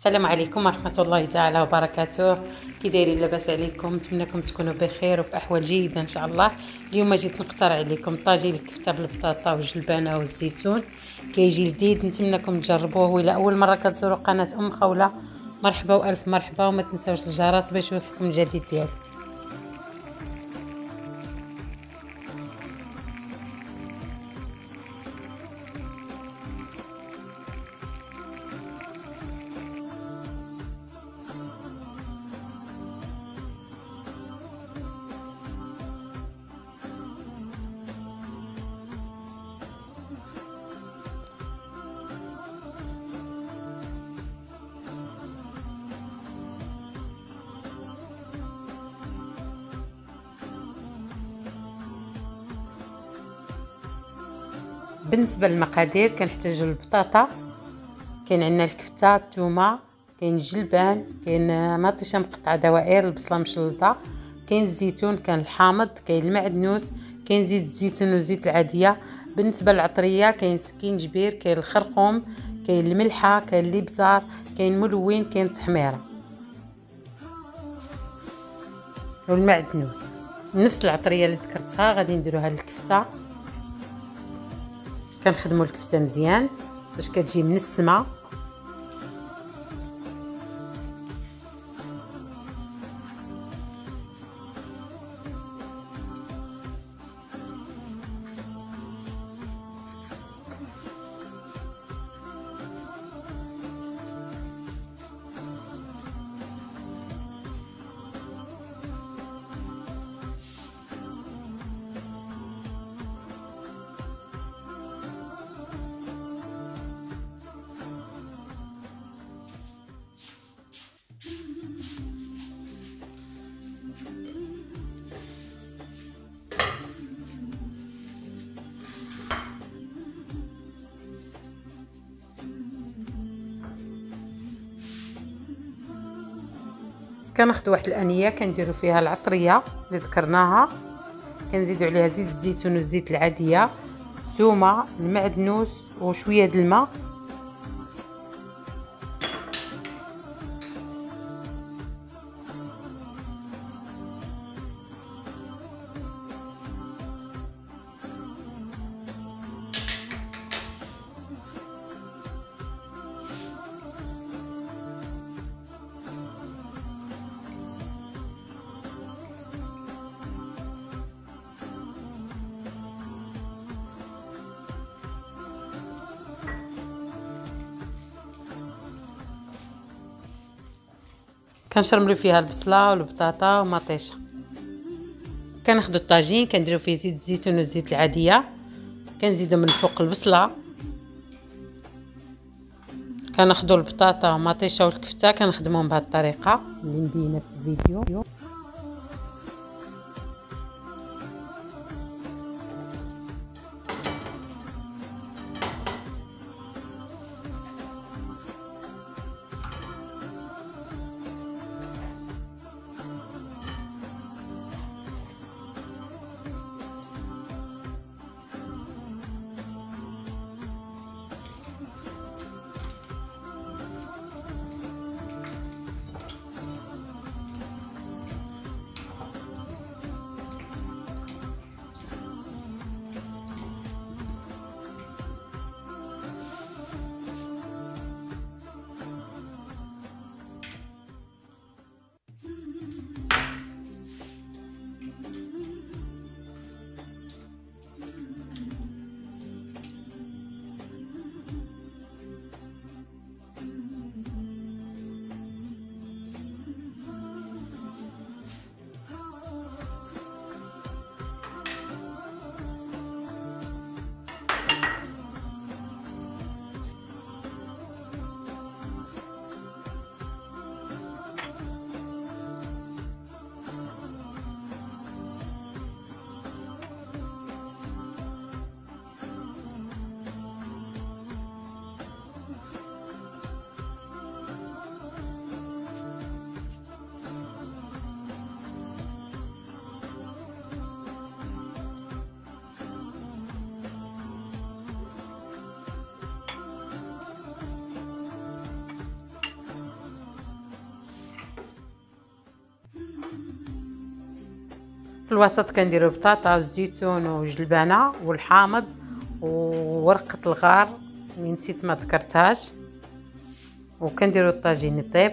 السلام عليكم ورحمة الله تعالى وبركاته. كي دايرين؟ لاباس عليكم؟ نتمنىكم تكونوا بخير وفي احوال جيده ان شاء الله. اليوم جيت نقترح عليكم طاجين الكفته بالبطاطا والجلبانه والزيتون، كيجي لذيذ. نتمنىكم تجربوه. وإلا اول مره كتزوروا قناه ام خوله، مرحبا والف مرحبا، وما تنساوش الجرس باش يوصلكم الجديد ديالي. بالنسبه للمقادير كنحتاجوا البطاطا، كاين عندنا الكفته، الثومه، كاين الجلبان، كاين مطيشه مقطعه دوائر، البصله مشلطه، كاين الزيتون، كاين الحامض، كاين المعدنوس، كاين زيت الزيتون وزيت العاديه. بالنسبه للعطريه كاين سكينجبير، كاين الخرقوم، كاين الملحه، كاين الابزار، كاين ملون، كاين التحميره والمعدنوس. نفس العطريه اللي ذكرتها غادي نديروها للكفته. كنخدموا الكفته مزيان باش كتجي منسمه. كناخذ واحد الانيه كنديروا فيها العطريه اللي ذكرناها، كنزيدوا عليها زيت الزيتون والزيت العاديه، الثومه، المعدنوس وشويه د الماء. كنشرملو فيها البصله والبطاطا ومطيشه. كناخذوا الطاجين كنديروا فيه زيت الزيتون والزيت العاديه، كنزيدوا من الفوق البصله، كناخذوا البطاطا ومطيشه والكفته كنخدموهم بهذه الطريقه اللي مبينه في الفيديو. في الوسط كنديروا بطاطا والزيتون وجلبانه والحامض وورقه الغار اللي نسيت ما ذكرتهاش، وكنديروا الطاجين يطيب.